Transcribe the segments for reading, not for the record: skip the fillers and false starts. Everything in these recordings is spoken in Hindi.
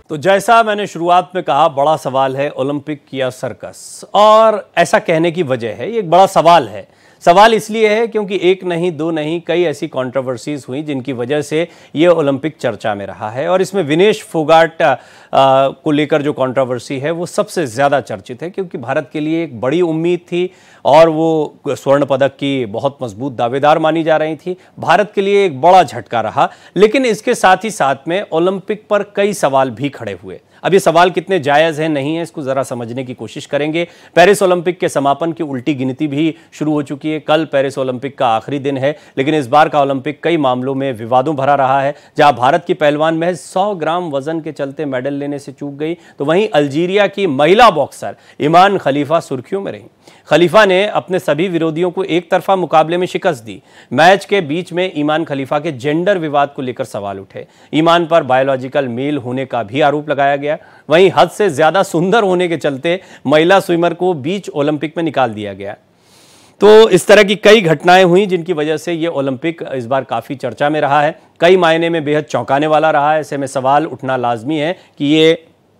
तो जैसा मैंने शुरुआत में कहा, बड़ा सवाल है ओलंपिक या सर्कस। और ऐसा कहने की वजह है, ये एक बड़ा सवाल है। सवाल इसलिए है क्योंकि एक नहीं, दो नहीं, कई ऐसी कंट्रोवर्सीज हुई जिनकी वजह से ये ओलंपिक चर्चा में रहा है। और इसमें विनेश फोगाट को लेकर जो कंट्रोवर्सी है वो सबसे ज़्यादा चर्चित है, क्योंकि भारत के लिए एक बड़ी उम्मीद थी और वो स्वर्ण पदक की बहुत मजबूत दावेदार मानी जा रही थी। भारत के लिए एक बड़ा झटका रहा। लेकिन इसके साथ ही साथ में ओलंपिक पर कई सवाल भी खड़े हुए। अब ये सवाल कितने जायज़ हैं, नहीं है, इसको ज़रा समझने की कोशिश करेंगे। पेरिस ओलंपिक के समापन की उल्टी गिनती भी शुरू हो चुकी है। कल पेरिस ओलंपिक का आखिरी दिन है, लेकिन इस बार का ओलंपिक कई मामलों में विवादों भरा रहा है। जहां भारत की पहलवान महज 100 ग्राम वजन के चलते मेडल लेने से चूक गई, तो वहीं अल्जीरिया की महिला बॉक्सर ईमान खलीफा सुर्खियों में रही। खलीफा ने अपने सभी विरोधियों को एक तरफा मुकाबले में शिकस्त दी। मैच के बीच में ईमान खलीफा के जेंडर विवाद को लेकर सवाल उठे। ईमान पर बायोलॉजिकल मेल होने का भी आरोप लगाया गया। वहीं हद से ज्यादा सुंदर होने के चलते महिला स्विमर को बीच ओलंपिक में निकाल दिया गया। तो इस तरह की कई घटनाएं हुई जिनकी वजह से ये ओलंपिक इस बार काफी चर्चा में रहा है। कई मायने में बेहद चौंकाने वाला रहा है। ऐसे में सवाल उठना लाजमी है कि ये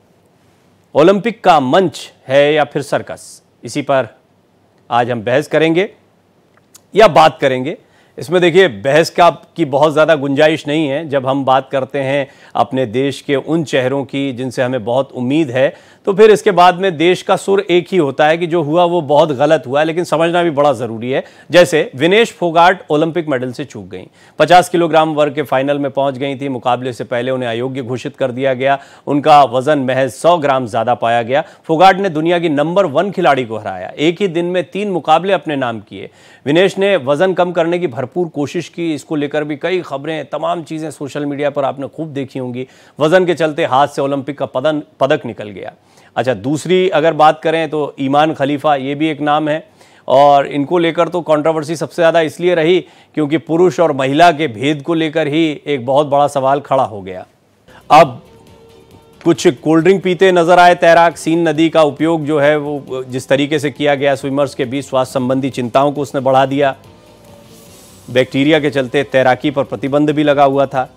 ओलंपिक का मंच है या फिर सर्कस। इसी पर आज हम बहस करेंगे या बात करेंगे। इसमें देखिए, बहस की बहुत ज़्यादा गुंजाइश नहीं है जब हम बात करते हैं अपने देश के उन चेहरों की जिनसे हमें बहुत उम्मीद है। तो फिर इसके बाद में देश का सुर एक ही होता है कि जो हुआ वो बहुत गलत हुआ है, लेकिन समझना भी बड़ा ज़रूरी है। जैसे विनेश फोगाट ओलंपिक मेडल से चूक गई। 50 किलोग्राम वर्ग के फाइनल में पहुंच गई थी। मुकाबले से पहले उन्हें अयोग्य घोषित कर दिया गया। उनका वजन महज 100 ग्राम ज़्यादा पाया गया। फोगाट ने दुनिया की नंबर 1 खिलाड़ी को हराया। एक ही दिन में 3 मुकाबले अपने नाम किए। विनेश ने वजन कम करने की भरपूर कोशिश की। इसको लेकर भी कई खबरें, तमाम चीज़ें सोशल मीडिया पर आपने खूब देखी होंगी। वजन के चलते हाथ से ओलंपिक का पदक निकल गया। अच्छा, दूसरी अगर बात करें तो ईमान खलीफा, ये भी एक नाम है। और इनको लेकर तो कंट्रोवर्सी सबसे ज़्यादा इसलिए रही क्योंकि पुरुष और महिला के भेद को लेकर ही एक बहुत बड़ा सवाल खड़ा हो गया। अब कुछ कोल्ड ड्रिंक पीते नजर आए तैराक। सीन नदी का उपयोग जो है वो जिस तरीके से किया गया, स्विमर्स के बीच स्वास्थ्य संबंधी चिंताओं को उसने बढ़ा दिया। बैक्टीरिया के चलते तैराकी पर प्रतिबंध भी लगा हुआ था।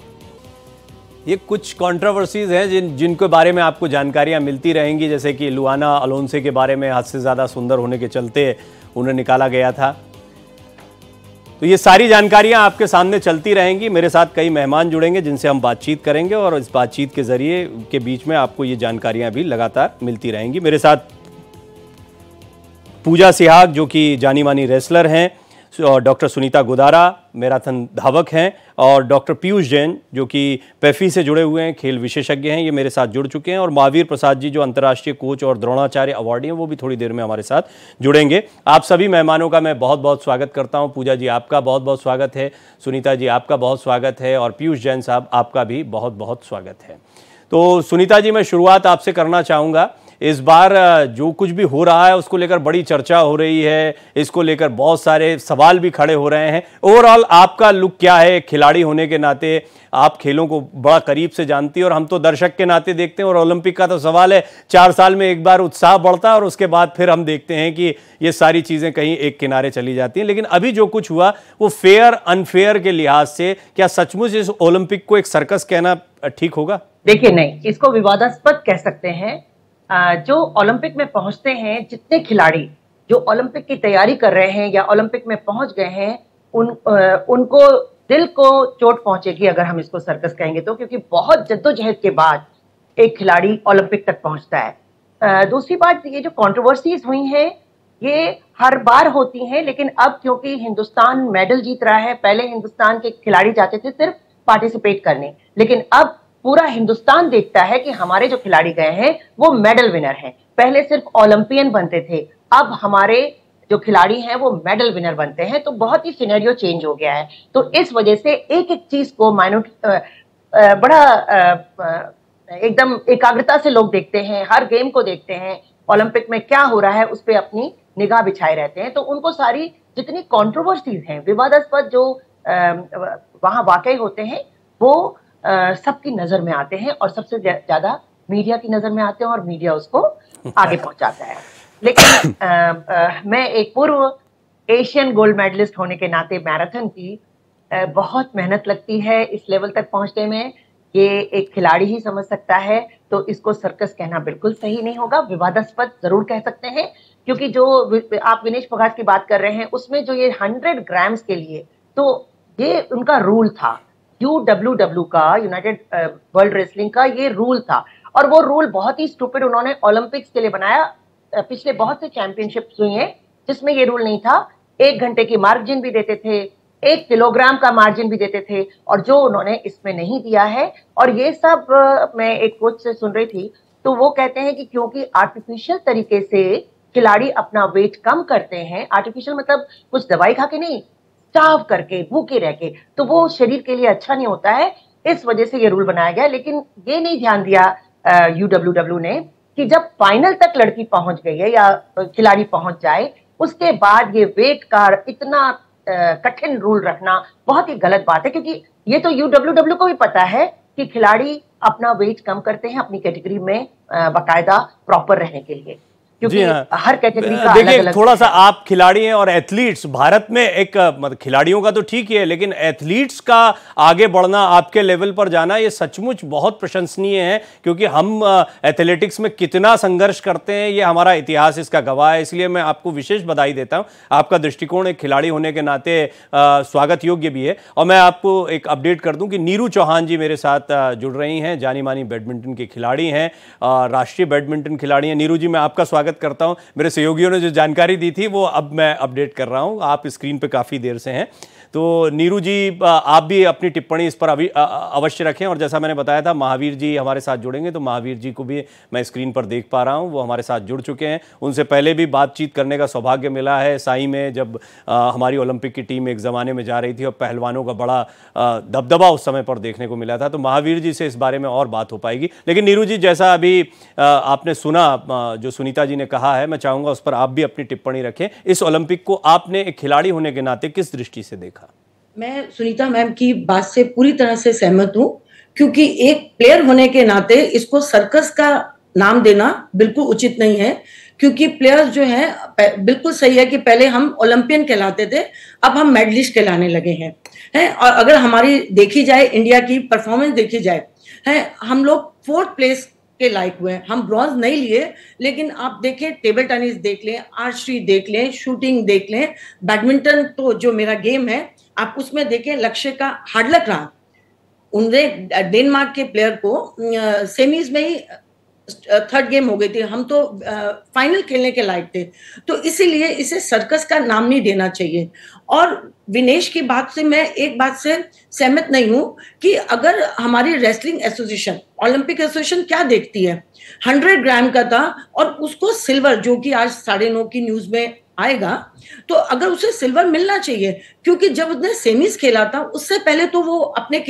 ये कुछ कंट्रोवर्सीज हैं जिनके बारे में आपको जानकारियां मिलती रहेंगी, जैसे कि लुआना अलोंसे के बारे में हद से ज़्यादा सुंदर होने के चलते उन्हें निकाला गया था। तो ये सारी जानकारियां आपके सामने चलती रहेंगी। मेरे साथ कई मेहमान जुड़ेंगे जिनसे हम बातचीत करेंगे और इस बातचीत के जरिए के बीच में आपको ये जानकारियां भी लगातार मिलती रहेंगी। मेरे साथ पूजा सिहाग जो कि जानी मानी रेसलर हैं, और डॉक्टर सुनीता गुदारा मैराथन धावक हैं, और डॉक्टर पीयूष जैन जो कि पेफी से जुड़े हुए हैं, खेल विशेषज्ञ हैं, ये मेरे साथ जुड़ चुके हैं। और महावीर प्रसाद जी जो अंतर्राष्ट्रीय कोच और द्रोणाचार्य अवार्डी हैं, वो भी थोड़ी देर में हमारे साथ जुड़ेंगे। आप सभी मेहमानों का मैं बहुत बहुत स्वागत करता हूं। पूजा जी, आपका बहुत बहुत स्वागत है। सुनीता जी, आपका बहुत स्वागत है। और पीयूष जैन साहब, आपका भी बहुत बहुत स्वागत है। तो सुनीता जी, मैं शुरुआत आपसे करना चाहूँगा। इस बार जो कुछ भी हो रहा है उसको लेकर बड़ी चर्चा हो रही है, इसको लेकर बहुत सारे सवाल भी खड़े हो रहे हैं। ओवरऑल आपका लुक क्या है? खिलाड़ी होने के नाते आप खेलों को बड़ा करीब से जानती हैं और हम तो दर्शक के नाते देखते हैं। और ओलंपिक का तो सवाल है, 4 साल में एक बार उत्साह बढ़ता है और उसके बाद फिर हम देखते हैं कि ये सारी चीज़ें कहीं एक किनारे चली जाती हैं। लेकिन अभी जो कुछ हुआ वो फेयर अनफेयर के लिहाज से क्या सचमुच इस ओलंपिक को एक सर्कस कहना ठीक होगा? देखिए, नहीं, इसको विवादास्पद कह सकते हैं। जो ओलंपिक में पहुंचते हैं, जितने खिलाड़ी जो ओलंपिक की तैयारी कर रहे हैं या ओलंपिक में पहुंच गए हैं, उनको दिल को चोट पहुंचेगी अगर हम इसको सर्कस कहेंगे तो, क्योंकि बहुत जद्दोजहद के बाद एक खिलाड़ी ओलंपिक तक पहुंचता है। दूसरी बात, ये जो कंट्रोवर्सीज हुई हैं ये हर बार होती हैं, लेकिन अब क्योंकि हिंदुस्तान मेडल जीत रहा है, पहले हिंदुस्तान के खिलाड़ी जाते थे सिर्फ पार्टिसिपेट करने, लेकिन अब पूरा हिंदुस्तान देखता है कि हमारे जो खिलाड़ी गए हैं वो मेडल विनर हैं। पहले सिर्फ ओलंपियन बनते थे, अब हमारे जो खिलाड़ी हैं वो मेडल विनर बनते हैं। तो बहुत ही सिनेरियो चेंज हो गया है। तो इस वजह से एक एक चीज को बड़ा एकदम एकाग्रता से लोग देखते हैं, हर गेम को देखते हैं, ओलंपिक में क्या हो रहा है उस पर अपनी निगाह बिछाए रहते हैं। तो उनको सारी जितनी कॉन्ट्रोवर्सीज हैं, विवादास्पद जो वहां वाकई होते हैं, वो सबकी नजर में आते हैं और सबसे ज्यादा मीडिया की नजर में आते हैं और मीडिया उसको आगे पहुंचाता है। लेकिन मैं एक पूर्व एशियन गोल्ड मेडलिस्ट होने के नाते मैराथन की बहुत मेहनत लगती है इस लेवल तक पहुंचने में। ये एक खिलाड़ी ही समझ सकता है, तो इसको सर्कस कहना बिल्कुल सही नहीं होगा, विवादास्पद जरूर कह सकते हैं। क्योंकि जो आप विनेश फोगाट की बात कर रहे हैं, उसमें जो ये 100 ग्राम्स के लिए, तो ये उनका रूल था, UWW का, यूनाइटेड वर्ल्ड रेसलिंग का ये रूल था। और वो रूल बहुत ही स्टूपिड उन्होंने ओलंपिक्स के लिए बनाया। पिछले बहुत से चैंपियनशिप्स हुई हैं जिसमें ये रूल नहीं था। 1 घंटे की मार्जिन भी देते थे, 1 किलोग्राम का मार्जिन भी देते थे, और जो उन्होंने इसमें नहीं दिया है। और ये सब मैं एक कोच से सुन रही थी, तो वो कहते हैं कि क्योंकि आर्टिफिशियल तरीके से खिलाड़ी अपना वेट कम करते हैं, आर्टिफिशियल मतलब कुछ दवाई खा के नहीं, स्टार्व करके, भूखे रह के, तो वो शरीर के लिए अच्छा नहीं होता है। इस वजह से ये रूल बनाया गया। लेकिन ये नहीं ध्यान दिया UWW ने कि जब फाइनल तक लड़की पहुंच गई है या खिलाड़ी पहुंच जाए, उसके बाद ये वेट का इतना कठिन रूल रखना बहुत ही गलत बात है। क्योंकि ये तो UWW को भी पता है कि खिलाड़ी अपना वेट कम करते हैं अपनी कैटेगरी में बाकायदा प्रॉपर रहने के लिए, क्योंकि हर कैटेगरी का देखिए अलग-अलग थोड़ा सा आप खिलाड़ी हैं और एथलीट्स, भारत में एक मतलब खिलाड़ियों का तो ठीक ही है, लेकिन एथलीट्स का आगे बढ़ना, आपके लेवल पर जाना, ये सचमुच बहुत प्रशंसनीय है। क्योंकि हम एथलेटिक्स में कितना संघर्ष करते हैं, ये हमारा इतिहास इसका गवाह है। इसलिए मैं आपको विशेष बधाई देता हूं। आपका दृष्टिकोण एक खिलाड़ी होने के नाते स्वागत योग्य भी है। और मैं आपको एक अपडेट कर दूं कि नीरू चौहान जी मेरे साथ जुड़ रही हैं, जानी मानी बैडमिंटन की खिलाड़ी हैं, राष्ट्रीय बैडमिंटन खिलाड़ी हैं। नीरू जी, मैं आपका स्वागत करता हूं। मेरे सहयोगियों ने जो जानकारी दी थी वो अब मैं अपडेट कर रहा हूं। आप स्क्रीन पे काफ़ी देर से हैं, तो नीरू जी आप भी अपनी टिप्पणी इस पर अभी अवश्य रखें। और जैसा मैंने बताया था, महावीर जी हमारे साथ जुड़ेंगे, तो महावीर जी को भी मैं स्क्रीन पर देख पा रहा हूं, वो हमारे साथ जुड़ चुके हैं। उनसे पहले भी बातचीत करने का सौभाग्य मिला है साई में, जब हमारी ओलंपिक की टीम एक ज़माने में जा रही थी और पहलवानों का बड़ा दबदबा उस समय पर देखने को मिला था। तो महावीर जी से इस बारे में और बात हो पाएगी। लेकिन नीरू जी, जैसा अभी आपने सुना जो सुनीता जी ने कहा है, मैं चाहूँगा उस पर आप भी अपनी टिप्पणी रखें। इस ओलंपिक को आपने एक खिलाड़ी होने के नाते किस दृष्टि से देखा? मैं सुनीता मैम की बात से पूरी तरह से सहमत हूं, क्योंकि एक प्लेयर होने के नाते इसको सर्कस का नाम देना बिल्कुल उचित नहीं है। क्योंकि प्लेयर्स जो हैं, बिल्कुल सही है कि पहले हम ओलंपियन कहलाते थे, अब हम मेडलिस्ट कहलाने लगे हैं। और अगर हमारी देखी जाए, इंडिया की परफॉर्मेंस देखी जाए, है हम लोग 4th प्लेस के लायक हुए हैं। हम ब्रॉन्ज नहीं लिए, लेकिन आप देखें, टेबल टेनिस देख लें, आर्चरी देख लें, शूटिंग देख लें, बैडमिंटन तो जो मेरा गेम है आप उसमें देखें, लक्ष्य का हार्ड लक रहा। उनने डेनमार्क के प्लेयर को सेमीज में ही 3rd गेम हो गई थी, हम तो फाइनल खेलने के लायक थे। तो इसीलिए इसे सर्कस का नाम नहीं देना चाहिए। और विनेश की बात से मैं एक बात से सहमत नहीं हूं कि अगर हमारी रेसलिंग एसोसिएशन, ओलंपिक एसोसिएशन क्या देखती है, 100 ग्राम का था और उसको सिल्वर, जो कि आज 9:30 की न्यूज में आएगा, तो अगर उसे सिल्वर मिलना चाहिए। क्योंकि जब उसने सेमीज खेला था, उससे पहले तो वो अपने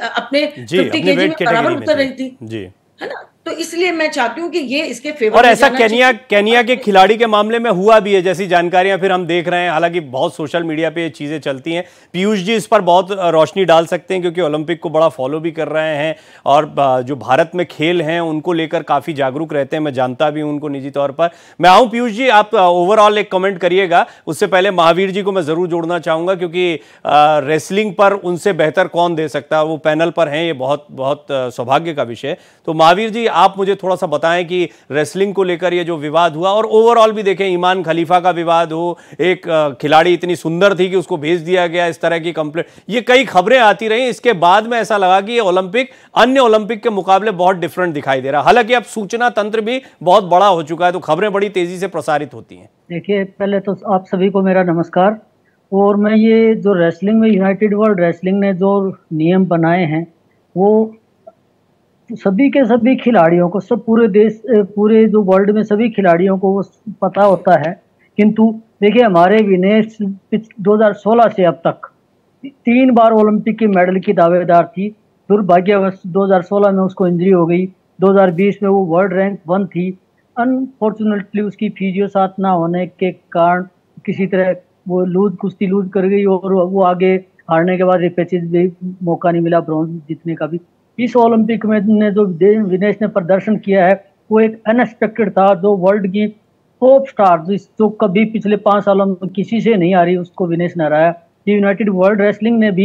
50 केजी में बराबर उतर रही थी जी, है ना। तो इसलिए मैं चाहती हूँ कि ये इसके फेवर और ऐसा केनिया के खिलाड़ी के मामले में हुआ भी है, जैसी जानकारियां फिर हम देख रहे हैं। हालांकि बहुत सोशल मीडिया पे ये चीजें चलती हैं। पीयूष जी इस पर बहुत रोशनी डाल सकते हैं, क्योंकि ओलंपिक को बड़ा फॉलो भी कर रहे हैं और जो भारत में खेल हैं उनको लेकर काफी जागरूक रहते हैं। मैं जानता भी हूं उनको निजी तौर पर। मैं आऊं पीयूष जी, आप ओवरऑल एक कमेंट करिएगा। उससे पहले महावीर जी को मैं जरूर जोड़ना चाहूंगा, क्योंकि रेसलिंग पर उनसे बेहतर कौन दे सकता है, वो पैनल पर हैं, ये बहुत बहुत सौभाग्य का विषय। तो महावीर जी, आप मुझे थोड़ा सा बताएं कि रेसलिंग को लेकर ये जो विवाद हुआ, और ओवरऑल भी देखें, ईमान खलीफा का विवाद हो, एक खिलाड़ी इतनी सुंदर थी कि उसको भेज दिया गया, इस तरह की कंप्लेंट, ये कई खबरें आती रही। इसके बाद में ऐसा लगा कि ये ओलंपिक अन्य ओलंपिक के मुकाबले बहुत डिफरेंट दिखाई दे रहा। हालांकि अब सूचना तंत्र भी बहुत बड़ा हो चुका है, तो खबरें बड़ी तेजी से प्रसारित होती हैं। देखिए, पहले तो आप सभी को मेरा नमस्कार। और मैं ये जो रेसलिंग में यूनाइटेड वर्ल्ड रेसलिंग ने जो नियम बनाए हैं, वो सभी के सभी खिलाड़ियों को, सब पूरे देश, पूरे जो वर्ल्ड में सभी खिलाड़ियों को वो पता होता है। किंतु देखिए, हमारे विनेश 2016 से अब तक 3 बार ओलंपिक के मेडल की दावेदार थी। दुर्भाग्यवश 2016 में उसको इंजरी हो गई, 2020 में वो वर्ल्ड रैंक 1 थी। अनफॉर्चुनेटली उसकी फिजियो साथ ना होने के कारण किसी तरह वो कुश्ती लूज कर गई, और वो आगे हारने के बाद रिपेचेज भी मौका नहीं मिला ब्रॉन्ज जीतने का भी। इस ओलंपिक में ने जो विनेश ने प्रदर्शन किया है, वो एक अनएक्सपेक्टेड था। जो वर्ल्ड की टॉप स्टार, जो कभी पिछले 5 सालों में किसी से नहीं आ रही, उसको विनेश ने हराया। यूनाइटेड वर्ल्ड रेसलिंग ने भी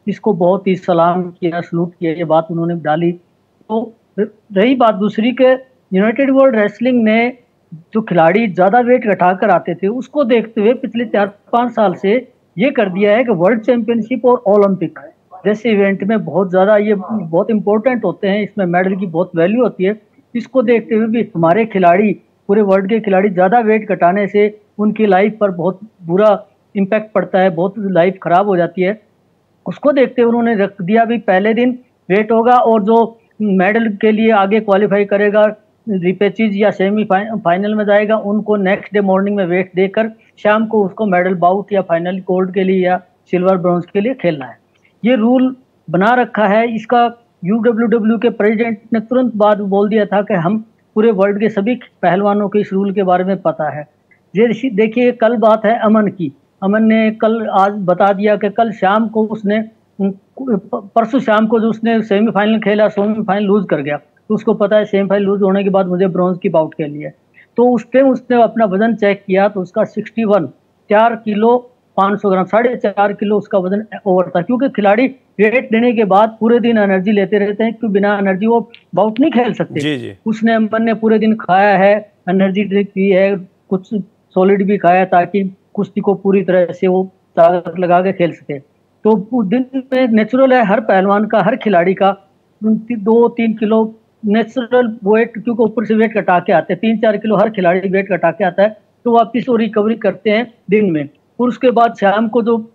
इसको बहुत ही सलाम किया, सलूट किया, ये बात उन्होंने डाली। तो रही बात दूसरी के, यूनाइटेड वर्ल्ड रेसलिंग ने जो खिलाड़ी ज्यादा वेट घटाकर आते थे उसको देखते हुए पिछले 4-5 साल से ये कर दिया है कि वर्ल्ड चैंपियनशिप और ओलंपिक जैसे इवेंट में बहुत ज्यादा ये बहुत इंपॉर्टेंट होते हैं, इसमें मेडल की बहुत वैल्यू होती है। इसको देखते हुए भी हमारे खिलाड़ी, पूरे वर्ल्ड के खिलाड़ी ज्यादा वेट घटाने से उनकी लाइफ पर बहुत बुरा इम्पैक्ट पड़ता है, बहुत लाइफ खराब हो जाती है। उसको देखते हुए उन्होंने रख दिया भी पहले दिन वेट होगा और जो मेडल के लिए आगे क्वालिफाई करेगा, रिपेचेज या सेमी फाइनल में जाएगा, उनको नेक्स्ट डे मॉर्निंग में वेट देकर शाम को उसको मेडल बाउट या फाइनल गोल्ड के लिए या सिल्वर ब्रॉन्ज के लिए खेलना है। ये रूल बना रखा है। इसका UWW के प्रेसिडेंट ने तुरंत बाद बोल दिया था कि हम पूरे वर्ल्ड के सभी पहलवानों को इस रूल के बारे में पता है। ये देखिए, कल बात है अमन की। अमन ने कल आज बता दिया कि कल शाम को उसने, परसों शाम को जो उसने सेमीफाइनल खेला, सेमीफाइनल लूज कर गया, तो उसको पता है सेमीफाइनल लूज होने के बाद मुझे ब्रॉन्ज की बाउट खेलनी है। तो उस टाइम उसने अपना वजन चेक किया तो उसका 61, 4 किलो 500 ग्राम, 4.5 किलो उसका वजन ओवर था। क्योंकि खिलाड़ी वेट देने के बाद पूरे दिन एनर्जी लेते रहते हैं, क्योंकि बिना एनर्जी वो बाउट नहीं खेल सकते। जी। उसने अमन ने पूरे दिन खाया है, एनर्जी ड्रिंक पी है, कुछ सॉलिड भी खाया ताकि कुश्ती को पूरी तरह से वो ताकत लगा के खेल सके। तो दिन में नेचुरल है हर पहलवान का, हर खिलाड़ी का 2-3 किलो नेचुरल वेट, क्योंकि ऊपर से वेट घटा के आते हैं, 3-4 किलो हर खिलाड़ी वेट घटा के आता है, तो वापिस वो रिकवरी करते हैं दिन में। और उसके बाद शाम को जो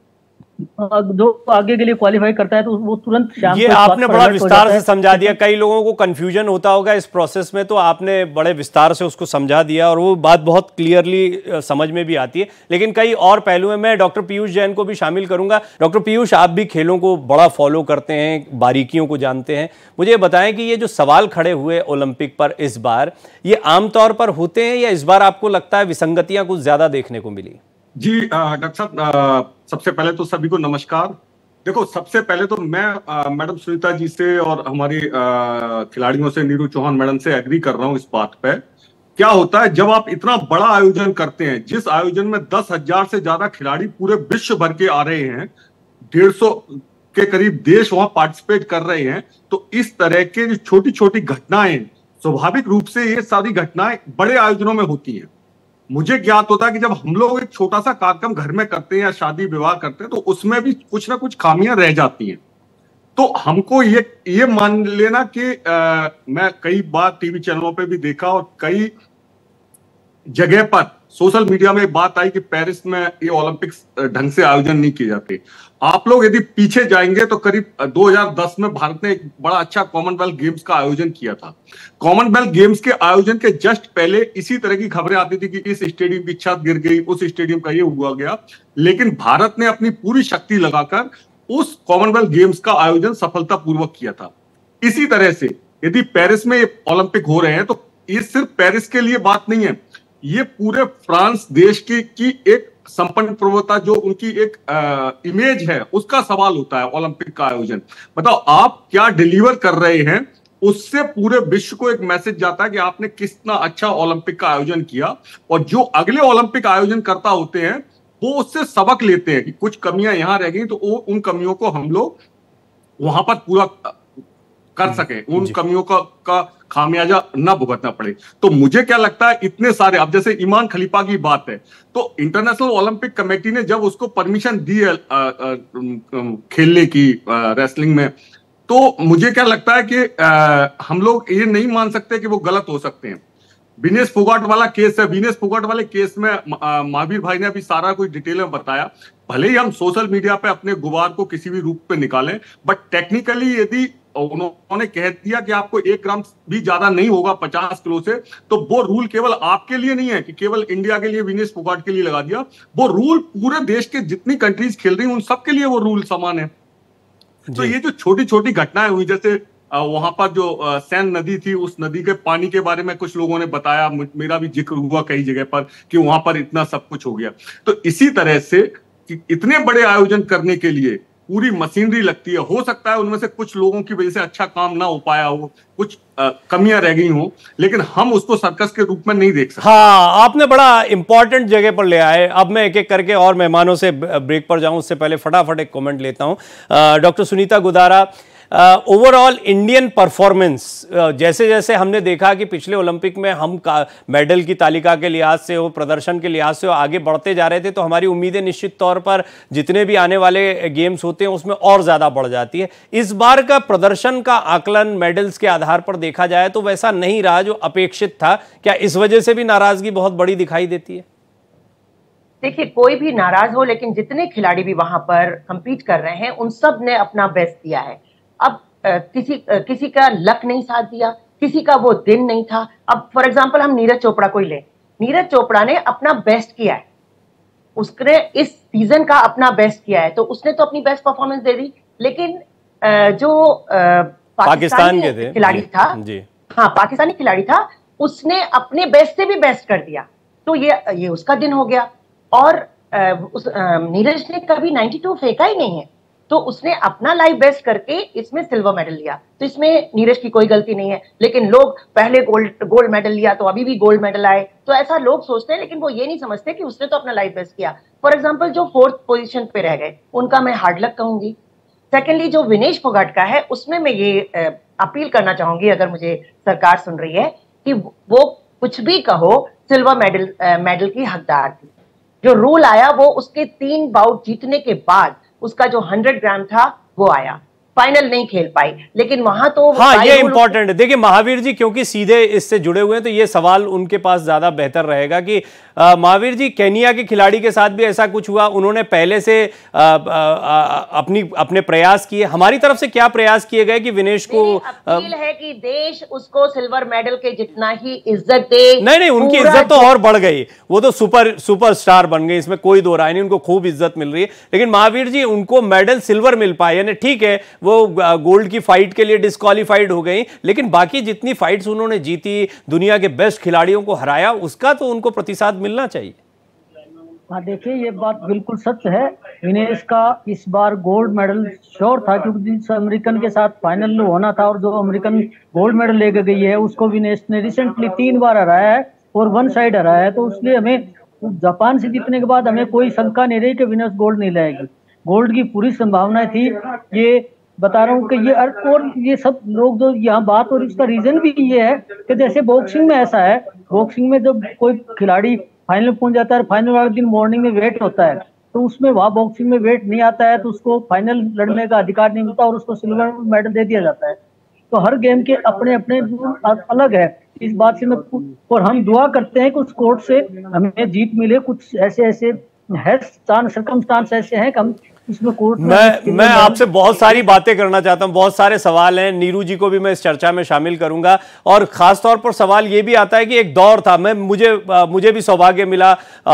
आगे के लिए क्वालिफाई करता है तो वो तुरंत शाम ये आपने बड़ा विस्तार से समझा दिया। कई लोगों को कंफ्यूजन होता होगा इस प्रोसेस में, तो आपने बड़े विस्तार से उसको समझा दिया और वो बात बहुत क्लियरली समझ में भी आती है। लेकिन कई और पहलू हैं, मैं डॉक्टर पीयूष जैन को भी शामिल करूंगा। डॉक्टर पीयूष, आप भी खेलों को बड़ा फॉलो करते हैं, बारीकियों को जानते हैं, मुझे ये बताएं कि ये जो सवाल खड़े हुए ओलंपिक पर इस बार, ये आमतौर पर होते हैं या इस बार आपको लगता है विसंगतियां कुछ ज्यादा देखने को मिली? जी डॉक्टर साहब, सबसे पहले तो सभी को नमस्कार। देखो, सबसे पहले तो मैं मैडम सुनीता जी से और हमारी खिलाड़ियों से, नीरू चौहान मैडम से एग्री कर रहा हूं इस बात पे। क्या होता है जब आप इतना बड़ा आयोजन करते हैं, जिस आयोजन में 10,000 से ज्यादा खिलाड़ी पूरे विश्व भर के आ रहे हैं, 150 के करीब देश वहां पार्टिसिपेट कर रहे हैं, तो इस तरह के जो छोटी छोटी घटनाएं, स्वाभाविक रूप से ये सारी घटनाएं बड़े आयोजनों में होती हैं। मुझे ज्ञात होता है कि जब हम लोग एक छोटा सा कार्यक्रम घर में करते हैं या शादी विवाह करते हैं, तो उसमें भी कुछ ना कुछ खामियां रह जाती हैं। तो हमको ये मान लेना कि मैं कई बार टीवी चैनलों पे भी देखा और कई जगह पर सोशल मीडिया में बात आई कि पेरिस में ये ओलंपिक्स ढंग से आयोजन नहीं किए जाते। आप लोग यदि पीछे जाएंगे तो करीब 2010 में भारत ने एक बड़ा अच्छा कॉमनवेल्थ गेम्स का आयोजन किया था। कॉमनवेल्थ गेम्स के आयोजन के जस्ट पहले इसी तरह की खबरें आती थी कि इस स्टेडियम की छत गिर गई, उस स्टेडियम का ये हुआ गया, लेकिन भारत ने अपनी पूरी शक्ति लगाकर उस कॉमनवेल्थ गेम्स का आयोजन सफलतापूर्वक किया था। इसी तरह से यदि पेरिस में ओलंपिक हो रहे हैं तो ये सिर्फ पेरिस के लिए बात नहीं है, ये पूरे फ्रांस देश की एक संपन्न प्रभुता, जो उनकी एक इमेज है, उसका सवाल होता है ओलंपिक का आयोजन। बताओ आप क्या डिलीवर कर रहे हैं, उससे पूरे विश्व को एक मैसेज जाता है कि आपने कितना अच्छा ओलंपिक का आयोजन किया। और जो अगले ओलंपिक आयोजन करता होते हैं वो उससे सबक लेते हैं कि कुछ कमियां यहां रह गई, तो वो उन कमियों को हम लोग वहां पर पूरा कर सके, उन कमियों का खामियाजा ना भुगतना पड़े। तो मुझे क्या लगता है, इतने सारे, अब जैसे ईमान खलीफा की बात है, तो इंटरनेशनल ओलंपिक कमेटी ने जब उसको परमिशन दी है खेलने की रेसलिंग में, तो मुझे क्या लगता है कि हम लोग ये नहीं मान सकते कि वो गलत हो सकते हैं। विनेश फोगाट वाला केस है, विनेश फोगाट वाले केस में महावीर भाई ने अभी सारा कुछ डिटेल में बताया। भले ही हम सोशल मीडिया पे अपने गुबार को किसी भी रूप पे निकालें, बट टेक्निकली यदि उन्होंने कह दिया कि आपको 1 ग्राम भी ज्यादा नहीं होगा 50 किलो से, तो वो रूल केवल आपके लिए नहीं है कि केवल इंडिया के लिए, विनेश फोगाट के लिए लगा दिया। वो रूल पूरे देश के जितनी कंट्रीज खेल रही हैं उन सबके लिए वो रूल समान है। तो ये जो छोटी छोटी घटनाएं हुई, जैसे वहां पर जो सैन नदी थी, उस नदी के पानी के बारे में कुछ लोगों ने बताया, मेरा भी जिक्र हुआ कई जगह पर कि वहां पर इतना सब कुछ हो गया। तो इसी तरह से इतने बड़े आयोजन करने के लिए पूरी मशीनरी लगती है। हो सकता है उनमें से कुछ लोगों की वजह से अच्छा काम ना हो पाया हो, कुछ कमियां रह गई हो, लेकिन हम उसको सर्कस के रूप में नहीं देख सकते। हाँ, आपने बड़ा इंपॉर्टेंट जगह पर ले आए। अब मैं एक एक करके और मेहमानों से ब्रेक पर जाऊं, उससे पहले फटाफट एक कमेंट लेता हूं। Doctor Sunita Godara, overall Indian performance, जैसे जैसे हमने देखा कि पिछले ओलंपिक में हम मेडल की तालिका के लिहाज से हो, प्रदर्शन के लिहाज से हो, आगे बढ़ते जा रहे थे, तो हमारी उम्मीदें निश्चित तौर पर जितने भी आने वाले गेम्स होते हैं उसमें और ज़्यादा बढ़ जाती है। इस बार का प्रदर्शन का आकलन मेडल्स के आधार पर देखा जाए तो वैसा नहीं रहा जो अपेक्षित था। क्या इस वजह से भी नाराजगी बहुत बड़ी दिखाई देती है? देखिए, कोई भी नाराज हो, लेकिन जितने खिलाड़ी भी वहां पर कंपीट कर रहे हैं उन सब ने अपना बेस्ट दिया है। अब किसी का लक नहीं साथ दिया, किसी का वो दिन नहीं था। अब फॉर एग्जांपल हम नीरज चोपड़ा को ही लें। नीरज चोपड़ा ने अपना बेस्ट किया है, उसने इस सीजन का अपना बेस्ट किया है, तो उसने तो अपनी बेस्ट परफॉर्मेंस दे दी। लेकिन जो पाकिस्तान के थे खिलाड़ी था जी, हाँ, पाकिस्तानी खिलाड़ी था, उसने अपने बेस्ट से भी बेस्ट कर दिया, तो ये उसका दिन हो गया। और नीरज ने कभी 92 फेंका ही नहीं है, तो उसने अपना लाइव बेस्ट करके इसमें सिल्वर मेडल लिया, तो इसमें नीरज की कोई गलती नहीं है। लेकिन लोग पहले गोल्ड मेडल लिया तो अभी भी गोल्ड मेडल आए, तो ऐसा लोग सोचते हैं, लेकिन वो ये नहीं समझते कि उसने तो अपना लाइव बेस्ट किया। फॉर एग्जाम्पल जो 4th पोजीशन पे रह गए, उनका मैं हार्ड लक कहूंगी। सेकेंडली जो विनेश फोगाट का है, उसमें मैं ये अपील करना चाहूंगी, अगर मुझे सरकार सुन रही है, कि वो कुछ भी कहो, सिल्वर मेडल की हकदार थी। जो रूल आया वो उसके 3 बाउट जीतने के बाद उसका जो 100 ग्राम था वो आया, फाइनल नहीं खेल पाई, लेकिन वहां तो हाँ, ये इंपॉर्टेंट है। देखिए महावीर जी, क्योंकि सीधे इससे जुड़े हुए हैं तो ये सवाल उनके पास ज्यादा बेहतर रहेगा कि महावीर जी, केनिया के खिलाड़ी के साथ भी ऐसा कुछ हुआ? उन्होंने पहले से अपने प्रयास किए, हमारी तरफ से क्या प्रयास किए गए कि विनेश को अपील है कि देश उसको सिल्वर मेडल के जितना ही इज्जत दे। नहीं, उनकी इज्जत तो और बढ़ गई, वो तो सुपरस्टार बन गए, इसमें कोई दो राय नहीं, उनको खूब इज्जत मिल रही है। लेकिन महावीर जी, उनको मेडल सिल्वर मिल पाए, यानी ठीक है वो गोल्ड की फाइट के लिए डिस्क्वालीफाइड हो गई, लेकिन बाकी जितनी फाइट्स उन्होंने जीती, दुनिया के बेस्ट खिलाड़ियों को हराया, उसका तो उनको प्रतिसाद मिलना चाहिए। हाँ, देखिए ये बात बिल्कुल सच है। विनेश का इस बार गोल्ड मेडल श्योर था, क्योंकि जिस अमेरिकन के साथ फाइनल होना था और जो अमेरिकन गोल्ड मेडल लेकर गई है, उसको विनेश ने रिसेंटली 3 बार हराया है और 1 साइड हराया है। तो इसलिए हमें जापान से जीतने के बाद हमें कोई शंका नहीं रही कि विनेश गोल्ड नहीं लाएगी। गोल्ड की पूरी संभावना थी। ये बता रहा हूँ कि ये और ये सब लोग जो यहाँ बात, और इसका रीजन भी ये है कि जैसे बॉक्सिंग में ऐसा है, बॉक्सिंग में जब कोई खिलाड़ी फाइनल पहुंच जाता है, फाइनल वाले दिन मॉर्निंग में वेट होता है, तो उसमें वहाँ बॉक्सिंग में वेट नहीं आता है, तो उसको फाइनल लड़ने का अधिकार नहीं मिलता और उसको सिल्वर मेडल दे दिया जाता है। तो हर गेम के अपने अपने अलग है, इस बात से मैं, और हम दुआ करते हैं कि उस कोर्ट से हमें जीत मिले। कुछ ऐसे है सर्कमस्टांस ऐसे हैं कि हम इसमें कोर्ट मैं आपसे बहुत सारी बातें करना चाहता हूं, बहुत सारे सवाल हैं। नीरू जी को भी मैं इस चर्चा में शामिल करूंगा, और खास तौर पर सवाल ये भी आता है कि एक दौर था, मुझे भी सौभाग्य मिला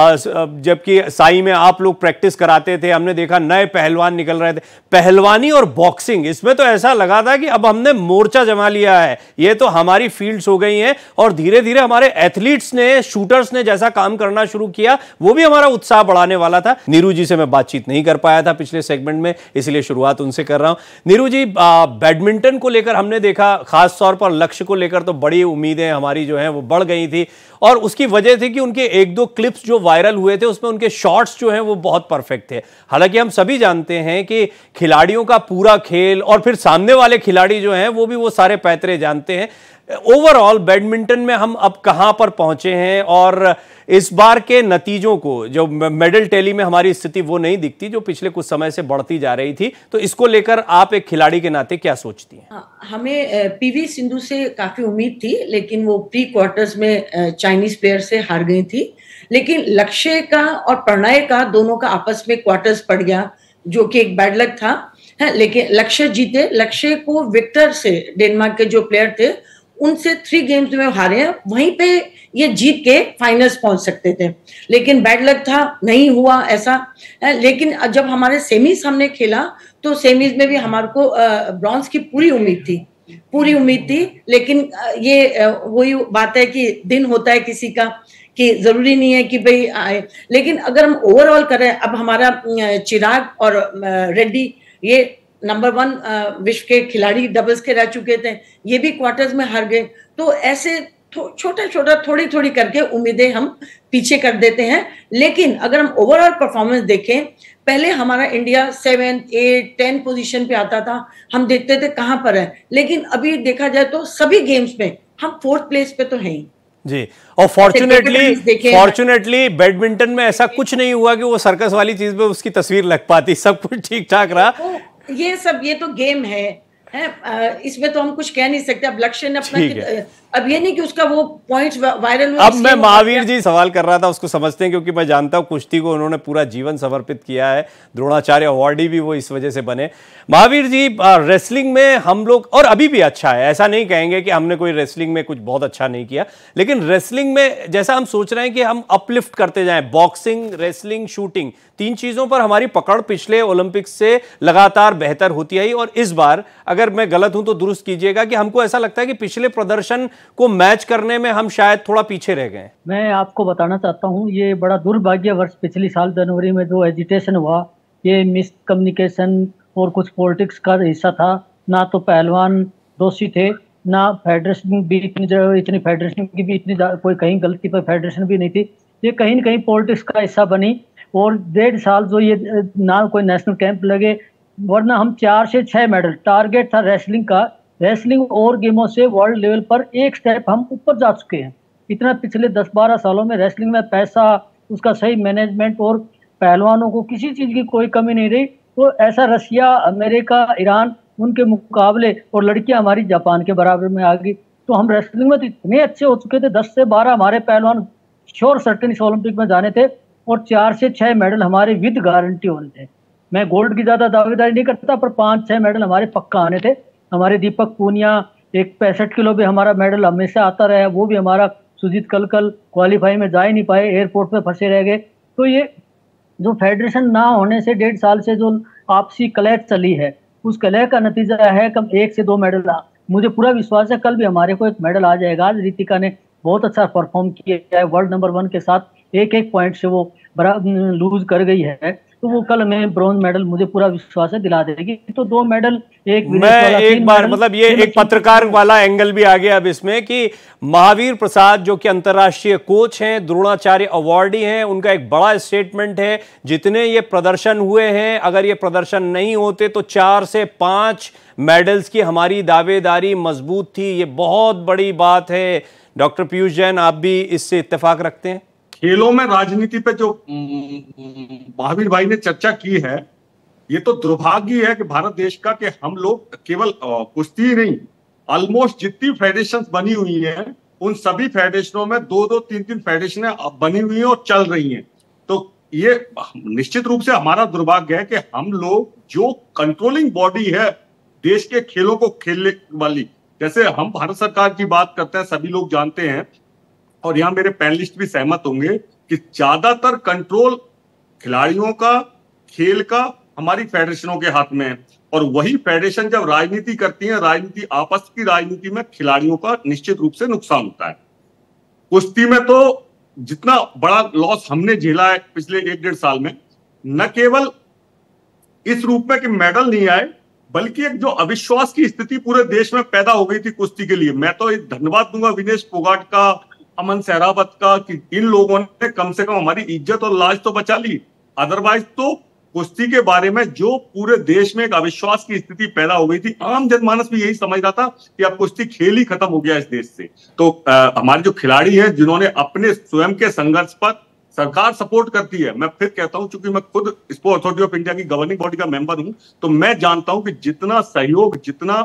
जबकि साई में आप लोग प्रैक्टिस कराते थे, हमने देखा नए पहलवान निकल रहे थे। पहलवानी और बॉक्सिंग, इसमें तो ऐसा लगा था कि अब हमने मोर्चा जमा लिया है, ये तो हमारी फील्ड्स हो गई हैं, और धीरे धीरे हमारे एथलीट्स ने, शूटर्स ने जैसा काम करना शुरू किया, वो भी हमारा उत्साह बढ़ाने वाला था। नीरू जी से मैं बातचीत नहीं कर पाया था पिछले सेगमेंट में, इसलिए शुरुआत उनसे कर रहा हूं। नीरू जी, बैडमिंटन को लेकर हमने देखा, खास तौर पर लक्ष्य को लेकर तो बड़ी उम्मीदें हमारी जो हैं वो बढ़ गई थी, और उसकी वजह थी कि उनके 1-2 क्लिप्स जो वायरल हुए थे उसमें उनके शॉट्स जो हैं वो बहुत परफेक्ट थे। हालांकि हम सभी जानते हैं कि खिलाड़ियों का पूरा खेल और फिर सामने वाले खिलाड़ी जो हैं वो भी वो सारे पैतरे जानते हैं। ओवरऑल बैडमिंटन में हम अब कहां पर पहुंचे हैं, और इस बार के नतीजों को, जो मेडल टैली में हमारी स्थिति वो नहीं दिखती जो पिछले कुछ समय से बढ़ती जा रही थी, तो इसको लेकर आप एक खिलाड़ी के नाते क्या सोचती हैं? हमें पीवी सिंधु से काफी उम्मीद थी, लेकिन वो प्री क्वार्टर्स में चाइनीज प्लेयर से हार गई थी। लेकिन लक्ष्य का और प्रणय का दोनों का आपस में क्वार्टर्स पड़ गया, जो कि एक बैड लक था। लेकिन लक्ष्य जीते। लक्ष्य को विक्टर से, डेनमार्क के जो प्लेयर थे, उनसे 3 गेम्स में हारे हैं, वहीं पे ये जीत के फाइनल्स पहुंच सकते थे, लेकिन बैड लक था, नहीं हुआ ऐसा। लेकिन जब हमारे सेमीज हमने खेला तो सेमीज में भी हमारे को ब्रॉन्ज की पूरी उम्मीद थी। लेकिन ये वही बात है कि दिन होता है किसी का, कि जरूरी नहीं है कि भाई आए। लेकिन अगर हम ओवरऑल करें, अब हमारा चिराग और रेड्डी ये नंबर 1 विश्व के खिलाड़ी डबल्स के रह चुके थे, ये भी क्वार्टर्स में हार गए। तो ऐसे छोटा छोटा थोड़ी थोड़ी करके उम्मीदें हम पीछे कर देते हैं। लेकिन अगर हम ओवरऑल परफॉर्मेंस देखें, पहले हमारा इंडिया 7, 8, 10 पोजीशन पे आता था, हम देखते थे कहां पर है, लेकिन अभी देखा जाए तो सभी गेम्स में हम 4th प्लेस पे तो हैं ही जी। और फॉर्चुनेटली बैडमिंटन में ऐसा कुछ नहीं हुआ कि वो सर्कस वाली चीज में उसकी तस्वीर लग पाती, सब कुछ ठीक ठाक रहा। तो ये तो गेम है, इसमें तो हम कुछ कह नहीं सकते। अब लक्ष्य ने अपना, अब ये नहीं कि उसका वो पॉइंट्स वायरल हुए। अब मैं महावीर जी सवाल कर रहा था, उसको समझते हैं, क्योंकि मैं जानता हूं कुश्ती को उन्होंने पूरा जीवन समर्पित किया है, द्रोणाचार्य अवार्डी भी वो इस वजह से बने। महावीर जी, रेसलिंग में हम लोग, और अभी भी अच्छा है, ऐसा नहीं कहेंगे कि हमने कोई रेसलिंग में कुछ बहुत अच्छा नहीं किया, लेकिन रेसलिंग में जैसा हम सोच रहे हैं कि हम अपलिफ्ट करते जाएं, बॉक्सिंग, रेसलिंग, शूटिंग, 3 चीजों पर हमारी पकड़ पिछले ओलंपिक्स से लगातार बेहतर होती आई। और इस बार, अगर मैं गलत हूं तो दुरुस्त कीजिएगा, कि हमको ऐसा लगता है कि पिछले प्रदर्शन को मैच करने में हम शायद थोड़ा पीछे रह गए। मैं आपको बताना चाहता हूं, ये बड़ा दुर्भाग्यवश पिछली साल जनवरी में जो एजिटेशन हुआ, ये मिस कम्युनिकेशन और कुछ पॉलिटिक्स का हिस्सा था। ना तो पहलवान दोषी थे, ना फेडरेशन भी इतनी फेडरेशन की भी इतनी कोई कहीं गलती पर फेडरेशन भी नहीं थी। ये कहीं न कहीं पॉलिटिक्स का हिस्सा बनी। और 1.5 साल जो ये ना कोई नेशनल कैंप लगे, वरना हम 4 से 6 मेडल टारगेट था रेसलिंग का। रेसलिंग और गेमों से वर्ल्ड लेवल पर एक स्टेप हम ऊपर जा चुके हैं। इतना पिछले 10-12 सालों में रेसलिंग में पैसा, उसका सही मैनेजमेंट और पहलवानों को किसी चीज़ की कोई कमी नहीं रही। तो ऐसा रसिया, अमेरिका, ईरान, उनके मुकाबले, और लड़कियां हमारी जापान के बराबर में आ गई। तो हम रेसलिंग में तो इतने अच्छे हो चुके थे, 10 से 12 हमारे पहलवान श्योर सर्टेन इस ओलंपिक में जाने थे, और 4 से 6 मेडल हमारे विद गारंटी होने थे। मैं गोल्ड की ज्यादा दावेदारी नहीं करता, पर 5-6 मेडल हमारे पक्का आने थे। हमारे दीपक पूनिया, एक 65 किलो भी हमारा मेडल हमेशा आता रहा है, वो भी हमारा। सुजीत कलकल क्वालिफाई में जा ही नहीं पाए, एयरपोर्ट पे फंसे रह गए। तो ये जो फेडरेशन ना होने से 1.5 साल से जो आपसी कलह चली है, उस कलह का नतीजा है कम 1 से 2 मेडल। मुझे पूरा विश्वास है कल भी हमारे को एक मेडल आ जाएगा। आज रितिका ने बहुत अच्छा परफॉर्म किया है, वर्ल्ड नंबर 1 के साथ 1-1 पॉइंट से वो लूज कर गई है। तो वो कल में ब्रॉन्ज मेडल मुझे पूरा विश्वास है दिला देगी। तो 2 मेडल, मैं एक बार मतलब ये एक पत्रकार वाला एंगल भी आ गया अब इसमें, कि महावीर प्रसाद जो कि अंतर्राष्ट्रीय कोच हैं, द्रोणाचार्य अवार्डी हैं, उनका एक बड़ा स्टेटमेंट है, जितने ये प्रदर्शन हुए हैं, अगर ये प्रदर्शन नहीं होते तो 4 से 5 मेडल्स की हमारी दावेदारी मजबूत थी। ये बहुत बड़ी बात है। डॉक्टर पीयूष जैन, आप भी इससे इत्तेफाक रखते हैं? खेलों में राजनीति पे जो महावीर भाई ने चर्चा की है, ये तो दुर्भाग्य है कि भारत देश का, कि हम लोग केवल कुश्ती ही नहीं, ऑलमोस्ट जितनी फेडरेशन बनी हुई हैं, उन सभी फेडरेशनों में 2-2, 3-3 फेडरेशनें बनी हुई हैं और चल रही हैं। तो ये निश्चित रूप से हमारा दुर्भाग्य है कि हम लोग जो कंट्रोलिंग बॉडी है देश के खेलों को खेलने वाली, जैसे हम भारत सरकार की बात करते हैं, सभी लोग जानते हैं, और यहां मेरे पैनलिस्ट भी सहमत होंगे कि ज्यादातर कंट्रोल खिलाड़ियों का, खेल का हमारी फेडरेशनों के हाथ में है। और वही फेडरेशन जब राजनीति करती है, राजनीति, आपस की राजनीति में खिलाड़ियों का निश्चित रूप से नुकसान होता है। कुश्ती में तो जितना बड़ा लॉस हमने झेला है पिछले 1-1.5 साल में, न केवल इस रूप में कि मेडल नहीं आए, बल्कि एक जो अविश्वास की स्थिति पूरे देश में पैदा हो गई थी कुश्ती के लिए। मैं तो धन्यवाद दूंगा विनेश फोगाट का, अमन सहरावत का, कि इन लोगों ने कम से कम हमारी इज्जत और लाज तो बचा ली। अदरवाइज तो कुश्ती के बारे में जो पूरे देश में एक अविश्वास की स्थिति पैदा हो गई थी, आम जनमानस भी यही समझ रहा था कि अब कुश्ती खेल ही खत्म हो गया इस देश से। तो हमारे जो खिलाड़ी हैं, जिन्होंने अपने स्वयं के संघर्ष पर, सरकार सपोर्ट करती है। मैं फिर कहता हूं, चूंकि मैं खुद स्पोर्ट्स अथॉरिटी ऑफ इंडिया की गवर्निंग बॉडी का मेंबर हूं, तो मैं जानता हूं कि जितना सहयोग, जितना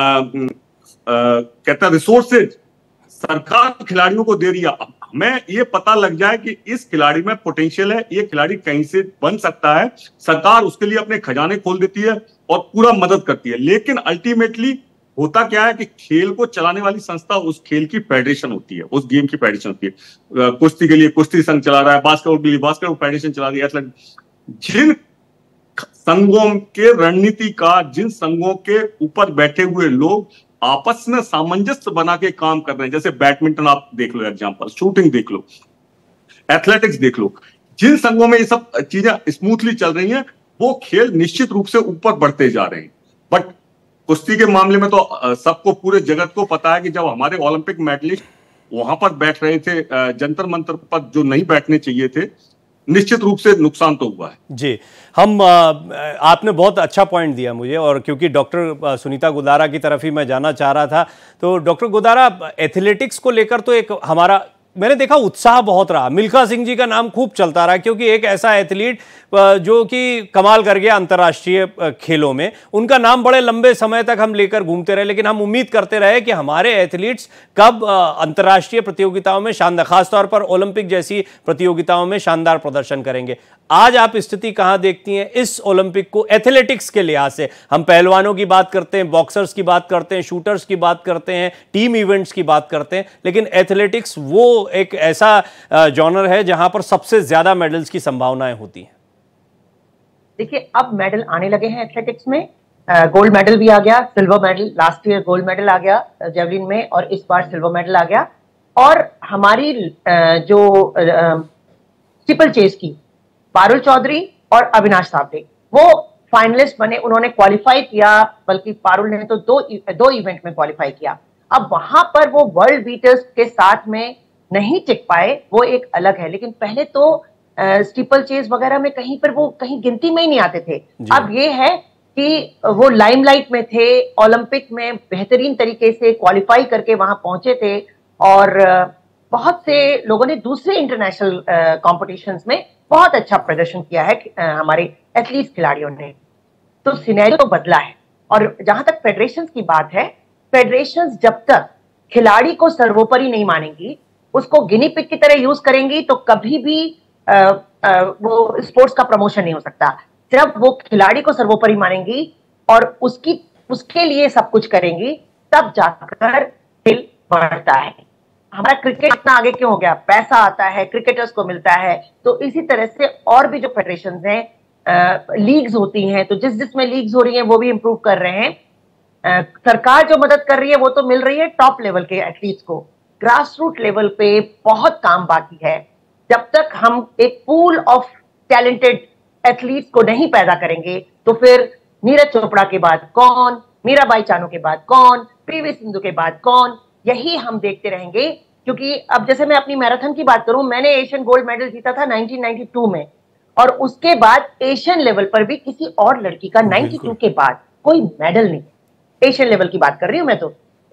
कहता है रिसोर्सेज सरकार खिलाड़ियों को दे रही है, हमें ये पता लग जाए कि इस खिलाड़ी में पोटेंशियल है, ये खिलाड़ी कहीं से बन सकता है, सरकार उसके लिए अपने खजाने खोल देती है और पूरा मदद करती है। लेकिन अल्टीमेटली होता क्या है कि खेल को चलाने वाली संस्था उस खेल की फेडरेशन होती है, उस गेम की फेडरेशन होती है। कुश्ती के लिए कुश्ती संघ चला रहा है, बास्केटबॉल के लिए बास्केटबॉल फेडरेशन चला रही है। जिन संघों के रणनीतिकार, जिन संघों के ऊपर बैठे हुए लोग आपस में सामंजस्य बना के काम कर रहे हैं, जैसे बैडमिंटन आप देख लो एग्जांपल, शूटिंग देख लो, एथलेटिक्स देख लो, जिन संघों में ये सब चीजें स्मूथली चल रही हैं, वो खेल निश्चित रूप से ऊपर बढ़ते जा रहे हैं। बट कुश्ती के मामले में तो सबको, पूरे जगत को पता है कि जब हमारे ओलंपिक मेडलिस्ट वहां पर बैठ रहे थे, जंतर मंतर पर जो नहीं बैठने चाहिए थे, निश्चित रूप से नुकसान तो हुआ है। जी, हम आपने बहुत अच्छा पॉइंट दिया मुझे, और क्योंकि डॉक्टर सुनीता गुदारा की तरफ ही मैं जाना चाह रहा था, तो डॉक्टर गुदारा, एथलेटिक्स को लेकर तो एक हमारा, मैंने देखा उत्साह बहुत रहा। मिल्खा सिंह जी का नाम खूब चलता रहा, क्योंकि एक ऐसा एथलीट जो कि कमाल कर गया अंतर्राष्ट्रीय खेलों में, उनका नाम बड़े लंबे समय तक हम लेकर घूमते रहे। लेकिन हम उम्मीद करते रहे कि हमारे एथलीट्स कब अंतर्राष्ट्रीय प्रतियोगिताओं में शानदार, खासतौर पर ओलंपिक जैसी प्रतियोगिताओं में शानदार प्रदर्शन करेंगे। आज आप स्थिति कहां देखती हैं इस ओलंपिक को एथलेटिक्स के लिहाज से? हम पहलवानों की बात करते हैं, बॉक्सर्स की बात करते हैं, शूटर्स की बात करते हैं, टीम इवेंट्स की बात करते हैं, लेकिन एथलेटिक्स वो एक ऐसा जॉनर है जहां पर सबसे ज्यादा मेडल्स की संभावनाएं होती हैं। देखिए, अब मेडल आने लगे हैं एथलेटिक्स में। गोल्ड मेडल भी आ गया, silver medal, last year gold medal आ गया जेवलिन में, और इस बार सिल्वर मेडल आ गया। और हमारी जो ट्रिपल चेस की पारुल चौधरी और अविनाश सावटे, वो फाइनलिस्ट बने, उन्होंने क्वालिफाई किया, बल्कि पारुल ने तो दो इवेंट में क्वालिफाई किया। अब वहां पर वो वर्ल्ड बीटर्स के साथ में नहीं टिक पाए, वो एक अलग है। लेकिन पहले तो स्टीपल चेस वगैरह में कहीं पर वो कहीं गिनती में ही नहीं आते थे। अब ये है कि वो लाइमलाइट में थे, ओलंपिक में बेहतरीन तरीके से क्वालिफाई करके वहां पहुंचे थे, और बहुत से लोगों ने दूसरे इंटरनेशनल कॉम्पिटिशंस में बहुत अच्छा प्रदर्शन किया है हमारे एथलीट खिलाड़ियों ने। तो सिनेरियो तो बदला है। और जहां तक फेडरेशंस की बात है, फेडरेशंस जब तक खिलाड़ी को सर्वोपरि नहीं मानेंगी, उसको गिनी पिग की तरह यूज करेंगी, तो कभी भी वो स्पोर्ट्स का प्रमोशन नहीं हो सकता। सिर्फ वो खिलाड़ी को सर्वोपरि मानेंगी और उसके लिए सब कुछ करेंगी, तब जाकर खेल बढ़ता है। हमारा क्रिकेट इतना आगे क्यों हो गया? पैसा आता है, क्रिकेटर्स को मिलता है। तो इसी तरह से और भी जो फेडरेशंस हैं, लीग्स होती हैं, तो जिसमें लीग्स हो रही हैं वो भी इंप्रूव कर रहे हैं। सरकार जो मदद कर रही है वो तो मिल रही है टॉप लेवल के एथलीट्स को। ग्रास रूट लेवल पे बहुत काम बाकी है। जब तक हम एक पूल ऑफ टैलेंटेड एथलीट्स को नहीं पैदा करेंगे, तो फिर नीरज चोपड़ा के बाद कौन, मीराबाई चानू के बाद कौन, पीवी सिंधु के बाद कौन, यही हम देखते रहेंगे। क्योंकि अब जैसे मैं अपनी मैराथन की बात करूं, मैंने एशियन गोल्ड मेडल जीता था 1992 में, और उसके बाद एशियन लेवल पर भी किसी और लड़की का 92 के बाद कोई मेडल नहीं। एशियन लेवल की बात कर रही हूं मैं तो।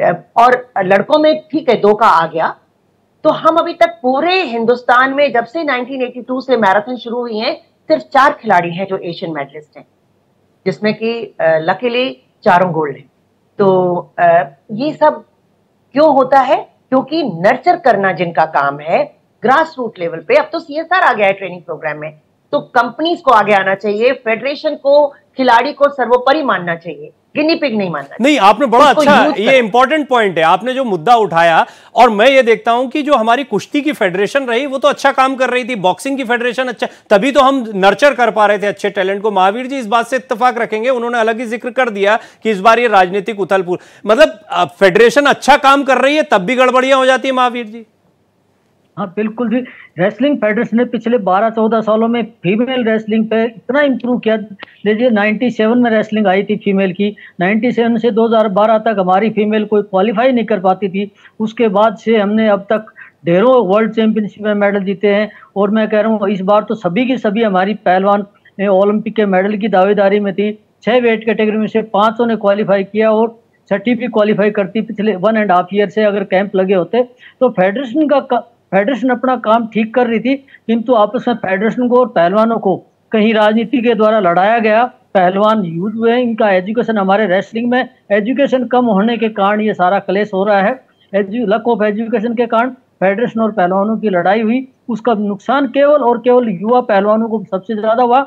और लड़कों में ठीक है 2 का आ गया। तो हम अभी तक पूरे हिंदुस्तान में जब से 1982 से मैराथन शुरू हुई है, सिर्फ 4 खिलाड़ी हैं जो एशियन मेडलिस्ट हैं, जिसमें कि लकीली 4 गोल्ड हैं। तो ये सब क्यों होता है? क्योंकि नर्चर करना जिनका काम है ग्रास रूट लेवल पे, अब तो CSR आ गया है ट्रेनिंग प्रोग्राम में, तो कंपनीज को आगे आना चाहिए, फेडरेशन को खिलाड़ी को सर्वोपरि मानना चाहिए, गिनी पिग नहीं मानना। नहीं, आपने बड़ा अच्छा, ये इंपॉर्टेंट पॉइंट है आपने जो मुद्दा उठाया। और मैं ये देखता हूं कि जो हमारी कुश्ती की फेडरेशन रही वो तो अच्छा काम कर रही थी, बॉक्सिंग की फेडरेशन अच्छा, तभी तो हम नर्चर कर पा रहे थे अच्छे टैलेंट को। महावीर जी इस बात से इत्तेफाक रखेंगे, उन्होंने अलग ही जिक्र कर दिया कि इस बार ये राजनीतिक उथल-पुथल, मतलब फेडरेशन अच्छा काम कर रही है तब भी गड़बड़ियां हो जाती है। महावीर जी हाँ बिल्कुल जी, रेसलिंग फेडरेशन ने पिछले 12-14 सालों में फीमेल रेसलिंग पे इतना इम्प्रूव किया। लीजिए 97 में रेसलिंग आई थी फीमेल की, 97 से 2012 तक हमारी फीमेल कोई क्वालिफाई नहीं कर पाती थी। उसके बाद से हमने अब तक ढेरों वर्ल्ड चैंपियनशिप में मेडल जीते हैं। और मैं कह रहा हूँ इस बार तो सभी की सभी हमारी पहलवान ओलंपिक के मेडल की दावेदारी में थी। 6 वेट कैटेगरी में से 5 ने क्वालिफाई किया और 6 भी क्वालिफाई करती। पिछले 1.5 ईयर से अगर कैंप लगे होते तो फेडरेशन अपना काम ठीक कर रही थी, किंतु आपस में फेडरेशन को और पहलवानों को कहीं राजनीति के द्वारा लड़ाया गया। पहलवान यूज हुए, इनका एजुकेशन, हमारे रेसलिंग में एजुकेशन कम होने के कारण ये सारा क्लेश हो रहा है। लक ऑफ एजुकेशन के कारण फेडरेशन और पहलवानों की लड़ाई हुई, उसका नुकसान केवल और केवल युवा पहलवानों को सबसे ज्यादा हुआ।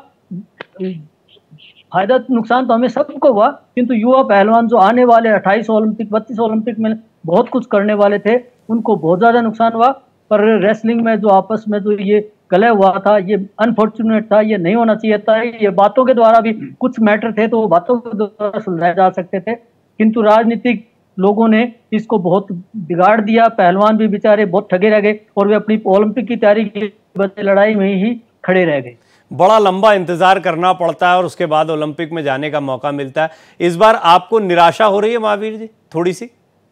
फायदा नुकसान तो हमें सबको हुआ, किंतु युवा पहलवान जो आने वाले 28 ओलंपिक 32 ओलंपिक में बहुत कुछ करने वाले थे, उनको बहुत ज्यादा नुकसान हुआ। पर रेसलिंग में जो आपस में जो ये कलह हुआ था, ये अनफॉर्चुनेट था, ये नहीं होना चाहिए था। ये बातों के द्वारा भी कुछ मैटर थे तो वो बातों के द्वारा सुलझाए जा सकते थे, किंतु राजनीतिक लोगों ने इसको बहुत बिगाड़ दिया। पहलवान भी बेचारे बहुत ठगे रह गए और वे अपनी ओलंपिक की तैयारी की लड़ाई में ही खड़े रह गए। बड़ा लंबा इंतजार करना पड़ता है और उसके बाद ओलंपिक में जाने का मौका मिलता है। इस बार आपको निराशा हो रही है महावीर जी थोड़ी सी?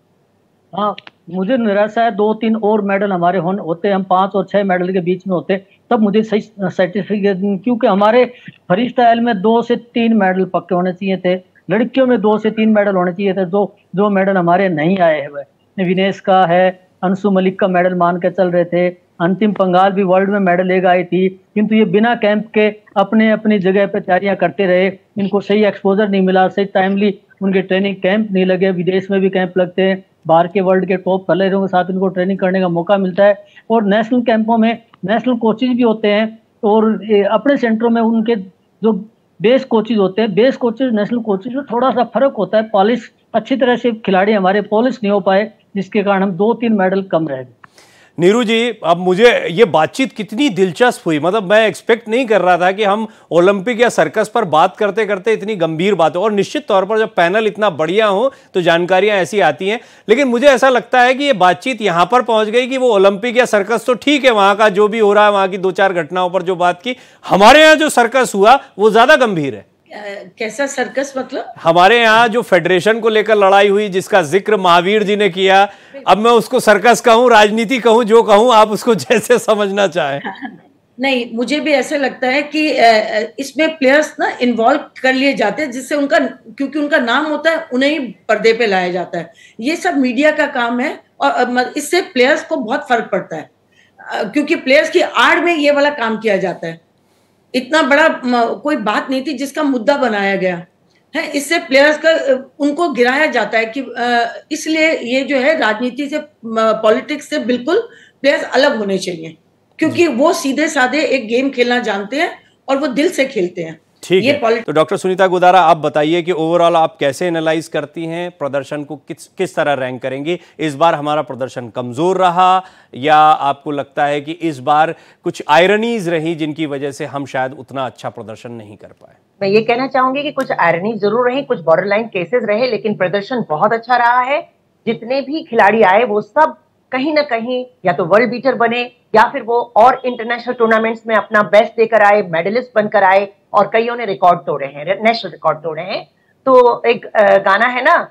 हाँ, मुझे निराशा है। 2-3 और मेडल हमारे होते, हम 5 और 6 मेडल के बीच में होते, तब मुझे सही सर्टिफिकेट, क्योंकि हमारे फ्री स्टाइल में 2 से 3 मेडल पक्के होने चाहिए थे, लड़कियों में 2 से 3 मेडल होने चाहिए थे। जो मेडल हमारे नहीं आए हैं, विनेश का है, अंशु मलिक का मेडल मान के चल रहे थे, अंतिम पंगाल भी वर्ल्ड में मेडल लेकर आई थी, किंतु ये बिना कैंप के अपने अपनी जगह पर तैयारियां करते रहे। इनको सही एक्सपोजर नहीं मिला, सही टाइमली उनके ट्रेनिंग कैंप नहीं लगे। विदेश में भी कैंप लगते हैं, बाहर के वर्ल्ड के टॉप प्लेयरों के साथ इनको ट्रेनिंग करने का मौका मिलता है, और नेशनल कैंपों में नेशनल कोचेज भी होते हैं, और अपने सेंटरों में उनके जो बेस कोचेज होते हैं, बेस कोचेज नेशनल कोचेज में थोड़ा सा फर्क होता है। पॉलिश अच्छी तरह से खिलाड़ी हमारे पॉलिश नहीं हो पाए, जिसके कारण हम 2-3 मेडल कम रह गए। नीरू जी, अब मुझे ये बातचीत कितनी दिलचस्प हुई, मतलब मैं एक्सपेक्ट नहीं कर रहा था कि हम ओलंपिक या सर्कस पर बात करते करते इतनी गंभीर बात हो, और निश्चित तौर पर जब पैनल इतना बढ़िया हो तो जानकारियां ऐसी आती हैं। लेकिन मुझे ऐसा लगता है कि ये बातचीत यहां पर पहुंच गई कि वो ओलंपिक या सर्कस तो ठीक है, वहां का जो भी हो रहा है, वहां की 2-4 घटनाओं पर जो बात की, हमारे यहाँ जो सर्कस हुआ वो ज्यादा गंभीर है। कैसा सर्कस मतलब? हमारे यहाँ जो फेडरेशन को लेकर लड़ाई हुई, जिसका जिक्र महावीर जी ने किया, अब मैं उसको सर्कस कहूँ, राजनीति कहूँ, जो कहूँ, आप उसको जैसे समझना चाहें। नहीं, मुझे भी ऐसा लगता है कि इसमें प्लेयर्स ना इन्वॉल्व कर लिए जाते हैं, जिससे उनका, क्योंकि उनका नाम होता है, उन्हें ही पर्दे पे लाया जाता है। ये सब मीडिया का काम है, और इससे प्लेयर्स को बहुत फर्क पड़ता है, क्योंकि प्लेयर्स की आड़ में ये वाला काम किया जाता है। इतना बड़ा कोई बात नहीं थी जिसका मुद्दा बनाया गया है, इससे प्लेयर्स का उनको गिराया जाता है कि इसलिए ये जो है राजनीति से, पॉलिटिक्स से बिल्कुल प्लेयर्स अलग होने चाहिए, क्योंकि वो सीधे साधे एक गेम खेलना जानते हैं और वो दिल से खेलते हैं। ठीक है, तो डॉक्टर सुनीता गोदारा, आप बताइए कि ओवरऑल आप कैसे एनालाइज करती हैं प्रदर्शन को, किस तरह रैंक करेंगी? इस बार हमारा प्रदर्शन कमजोर रहा, या आपको लगता है कि इस बार कुछ आयरनीज रही जिनकी वजह से हम शायद उतना अच्छा प्रदर्शन नहीं कर पाए? मैं ये कहना चाहूंगी कि कुछ आयरनी जरूर रही, कुछ बॉर्डरलाइन केसेस रहे, लेकिन प्रदर्शन बहुत अच्छा रहा है। जितने भी खिलाड़ी आए वो सब कहीं ना कहीं या तो वर्ल्ड बीटर बने, या फिर वो और इंटरनेशनल टूर्नामेंट्स में अपना बेस्ट देकर आए, मेडलिस्ट बनकर आए, और कईयों ने रिकॉर्ड तोड़े हैं, नेशनल रिकॉर्ड तोड़े हैं। तो एक गाना है ना,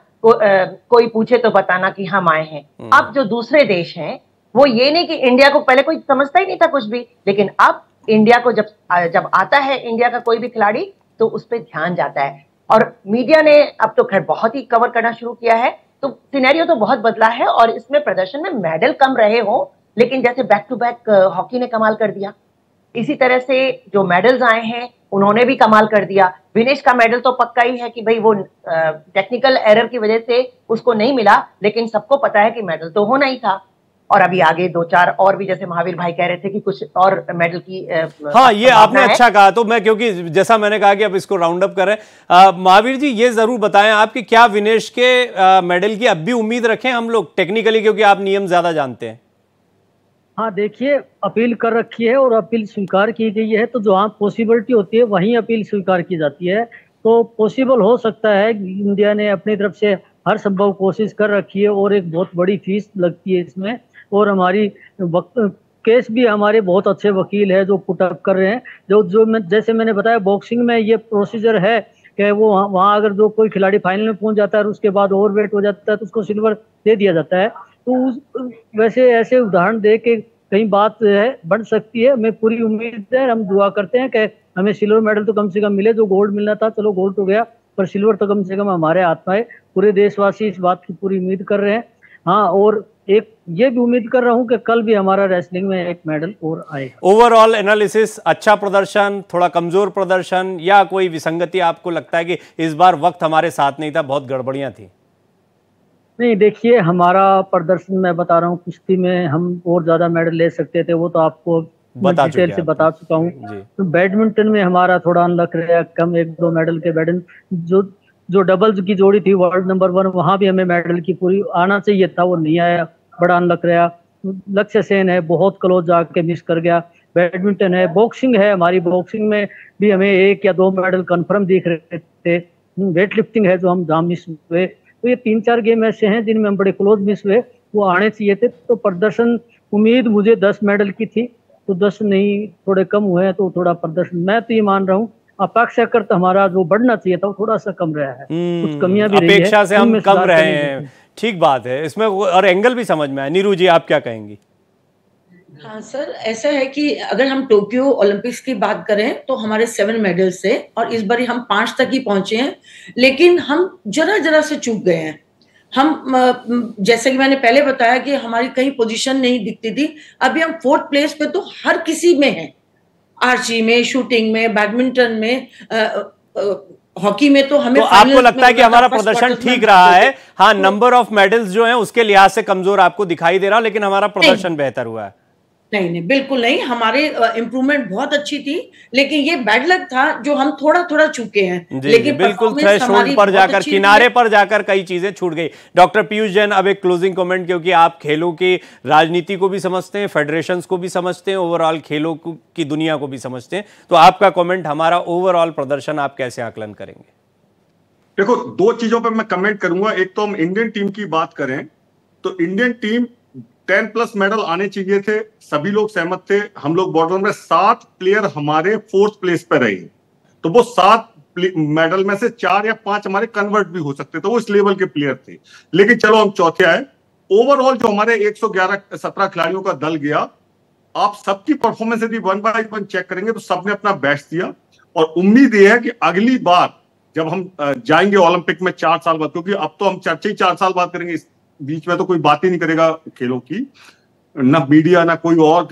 कोई पूछे तो बताना कि हम आए हैं। अब जो दूसरे देश हैं, वो ये नहीं कि इंडिया को पहले कोई समझता ही नहीं था कुछ भी, लेकिन अब इंडिया को जब आता है इंडिया का कोई भी खिलाड़ी, तो उस पर ध्यान जाता है। और मीडिया ने अब तो खैर बहुत ही कवर करना शुरू किया है, तो सिनेरियो तो बहुत बदला है। और इसमें प्रदर्शन में मेडल कम रहे हो, लेकिन जैसे बैक टू बैक हॉकी ने कमाल कर दिया, इसी तरह से जो मेडल्स आए हैं उन्होंने भी कमाल कर दिया। विनेश का मेडल तो पक्का ही है कि भाई वो टेक्निकल एरर की वजह से उसको नहीं मिला, लेकिन सबको पता है कि मेडल तो होना ही था। और अभी आगे 2-4 और भी, जैसे महावीर भाई कह रहे थे कि कुछ और मेडल की हाँ, ये आपने अच्छा कहा। तो मैं, क्योंकि जैसा मैंने कहा कि अब इसको राउंड अप करें, महावीर जी ये जरूर बताएं आपकी क्या विनेश के मेडल की अब भी उम्मीद रखें हम लोग टेक्निकली, क्योंकि आप नियम ज्यादा जानते हैं। हाँ, देखिए, अपील कर रखी है और अपील स्वीकार की गई है, तो जहाँ पॉसिबिलिटी होती है वहीं अपील स्वीकार की जाती है। तो पॉसिबल हो सकता है, इंडिया ने अपनी तरफ से हर संभव कोशिश कर रखी है, और एक बहुत बड़ी फीस लगती है इसमें, और हमारी केस भी हमारे बहुत अच्छे वकील है जो पुटअप कर रहे हैं। जैसे मैंने बताया, बॉक्सिंग में ये प्रोसीजर है कि वो वहाँ अगर जो कोई खिलाड़ी फाइनल में पहुंच जाता है और उसके बाद ओवरवेट हो जाता है, तो उसको सिल्वर दे दिया जाता है। तो वैसे ऐसे उदाहरण दे के कहीं बात है बढ़ सकती है। हमें पूरी उम्मीद है, हम दुआ करते हैं कि हमें सिल्वर मेडल तो कम से कम मिले। जो गोल्ड मिलना था, चलो गोल्ड तो गया, पर सिल्वर तो कम से कम हमारे हाथ में है। पूरे देशवासी इस बात की पूरी उम्मीद कर रहे हैं। हाँ, और एक ये भी उम्मीद कर रहा हूं कि कल भी हमारा रेसलिंग में एक मेडल और आएगा। ओवरऑल एनालिसिस, अच्छा प्रदर्शन, थोड़ा कमजोर प्रदर्शन, या कोई विसंगति आपको लगता है कि इस बार वक्त हमारे साथ नहीं था, बहुत गड़बड़ियां थी? नहीं, देखिए, हमारा प्रदर्शन मैं बता रहा हूँ, कुश्ती में हम और ज्यादा मेडल ले सकते थे, वो तो आपको डिटेल से बता चुका हूँ। तो बैडमिंटन में हमारा थोड़ा अनलक रहा कम, 1-2 मेडल के बैडमिंटन जो डबल्स की जोड़ी थी वर्ल्ड नंबर 1, वहां भी हमें मेडल की पूरी आना चाहिए था, वो नहीं आया, बड़ा अनलक रहा। लक्ष्य सेन है, बहुत क्लोज जाके मिस कर गया। बैडमिंटन है, बॉक्सिंग है, हमारी बॉक्सिंग में भी हमें 1 या 2 मेडल कंफर्म दिख रहे थे। वेट लिफ्टिंग है जो हम जहाँ मिस हुए। तो ये 3-4 गेम ऐसे हैं जिनमें हम बड़े क्लोज मिस हुए, वो आने चाहिए थे। तो प्रदर्शन, उम्मीद मुझे 10 मेडल की थी, तो 10 नहीं थोड़े कम हुए हैं, तो थोड़ा प्रदर्शन मैं तो ये मान रहा हूँ अपेक्षाकृत हमारा जो बढ़ना चाहिए था वो थोड़ा सा कम रहा है, कुछ कमियां भी रही है, अपेक्षा से हम उनमें कम सुधार रहे करने की हैं। ठीक बात है इसमें, और एंगल भी समझ में आया। नीरू जी आप क्या कहेंगी? हाँ सर, ऐसा है कि अगर हम टोक्यो ओलंपिक्स की बात करें तो हमारे 7 मेडल्स थे और इस बार हम 5 तक ही पहुंचे हैं, लेकिन हम जरा जरा से चूक गए हैं। हम जैसे कि मैंने पहले बताया कि हमारी कहीं पोजीशन नहीं दिखती थी, अभी हम 4th प्लेस पे तो हर किसी में हैं, आर्ची में, शूटिंग में, बैडमिंटन में, हॉकी में तो हमें तो आपको लगता है कि हमारा प्रदर्शन ठीक रहा है? हाँ, नंबर ऑफ मेडल्स जो हैं उसके लिहाज से कमजोर आपको दिखाई दे रहा, लेकिन हमारा प्रदर्शन बेहतर हुआ है? नहीं नहीं, बिल्कुल नहीं, हमारे इम्प्रूवमेंट बहुत अच्छी थी, लेकिन ये बैड लक था जो हम थोड़ा थोड़ा चूके हैं। लेकिन बिल्कुल थ्रेशोल्ड पर जाकर, किनारे पर जाकर कई चीजें छूट गई। डॉक्टर पीयूष जैन, अब एक क्लोजिंग कमेंट, क्योंकि आप खेलों की राजनीति को भी समझते हैं, फेडरेशंस को भी समझते हैं, ओवरऑल खेलों की दुनिया को भी समझते हैं, तो आपका कमेंट, हमारा ओवरऑल प्रदर्शन आप कैसे आकलन करेंगे? देखो, 2 चीजों पर मैं कमेंट करूंगा। एक तो हम इंडियन टीम की बात करें तो इंडियन टीम 10+ मेडल आने चाहिए थे, सभी लोग सहमत थे। हम लोग बॉर्डर में 7 प्लेयर हमारे 4th प्लेस पर रहे, तो वो 7 मेडल में से 4 या 5 हमारे कन्वर्ट भी हो सकते थे, वो इस लेवल के प्लेयर थे। लेकिन चलो हम चौथे आए। ओवरऑल जो हमारे 111-17 खिलाड़ियों का दल गया, आप सबकी परफॉर्मेंस यदि 1 बाय 1 चेक करेंगे तो सबने अपना बेस्ट दिया। और उम्मीद ये है कि अगली बार जब हम जाएंगे ओलंपिक में 4 साल बाद, क्योंकि अब तो हम चर्चा ही 4 साल बाद करेंगे, इस बीच में तो कोई बात ही नहीं करेगा खेलों की, ना मीडिया ना कोई और।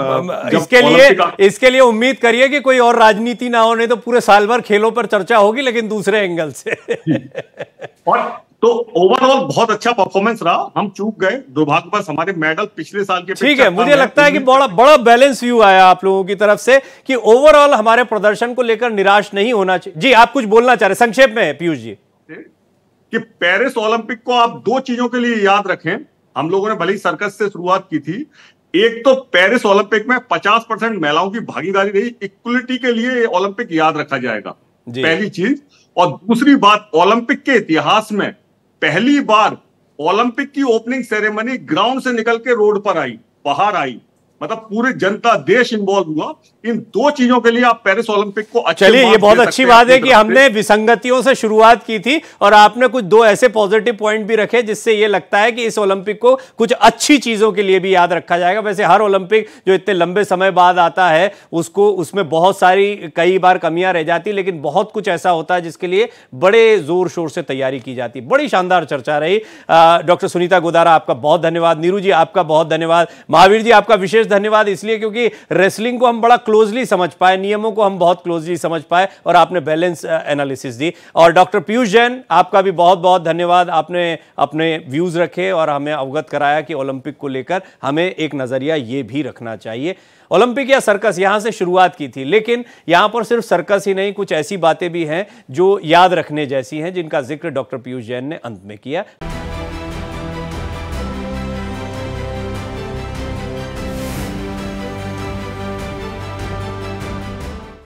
नहीं, इसके लिए उम्मीद करिए कि कोई और राजनीति ना हो, नहीं तो पूरे साल भर खेलों पर चर्चा होगी, लेकिन दूसरे एंगल से। और तो ओवरऑल बहुत अच्छा परफॉर्मेंस रहा, हम चूक गए दुर्भाग्यवश, हमारे मेडल पिछले साल के। ठीक है, मुझे लगता है कि बड़ा बैलेंस व्यू आया आप लोगों की तरफ से कि ओवरऑल हमारे प्रदर्शन को लेकर निराश नहीं होना चाहिए। जी, आप कुछ बोलना चाह रहे संक्षेप में पीयूष जी? कि पेरिस ओलंपिक को आप 2 चीजों के लिए याद रखें। हम लोगों ने भले ही सर्कस से शुरुआत की थी, एक तो पेरिस ओलंपिक में 50% महिलाओं की भागीदारी रही, इक्वलिटी के लिए ओलंपिक याद रखा जाएगा, पहली चीज। और दूसरी बात, ओलंपिक के इतिहास में पहली बार ओलंपिक की ओपनिंग सेरेमनी ग्राउंड से निकल के रोड पर आई, बाहर आई, मतलब पूरे जनता देश इन्वॉल्व हुआ। इन 2 चीजों के लिए आप पेरिस ओलंपिक को अच्छे। चलिए, ये बहुत अच्छी बात है कि हमने विसंगतियों से शुरुआत की थी और आपने कुछ 2 ऐसे पॉजिटिव पॉइंट भी रखे जिससे ये लगता है कि इस ओलंपिक को कुछ अच्छी चीजों के लिए भी याद रखा जाएगा। वैसे हर ओलंपिक जो इतने लंबे समय बाद आता है उसमें बहुत सारी कई बार कमियां रह जाती, लेकिन बहुत कुछ ऐसा होता है जिसके लिए बड़े जोर शोर से तैयारी की जाती। बड़ी शानदार चर्चा रही। डॉक्टर सुनीता गोदारा, आपका बहुत धन्यवाद। नीरू जी, आपका बहुत धन्यवाद। महावीर जी, आपका विशेष धन्यवाद, इसलिए क्योंकि रेसलिंग को हम बड़ा क्लोजली समझ पाए, नियमों को हम बहुत क्लोजली समझ पाए और आपने बैलेंस एनालिसिस दी। और डॉक्टर पीयूष जैन, आपका भी बहुत बहुत धन्यवाद। आपने अपने व्यूज रखे और हमें अवगत कराया कि ओलंपिक को लेकर हमें एक नजरिया ये भी रखना चाहिए। ओलंपिक या सर्कस, यहां से शुरुआत की थी, लेकिन यहां पर सिर्फ सर्कस ही नहीं, कुछ ऐसी बातें भी हैं जो याद रखने जैसी हैं, जिनका जिक्र डॉक्टर पीयूष जैन ने अंत में किया।